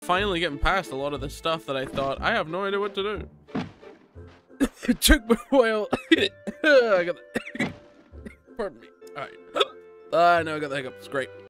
finally getting past a lot of the stuff that I thought I have no idea what to do. It took me a while. I got the pardon me. All right. I know I got the hiccups. Great.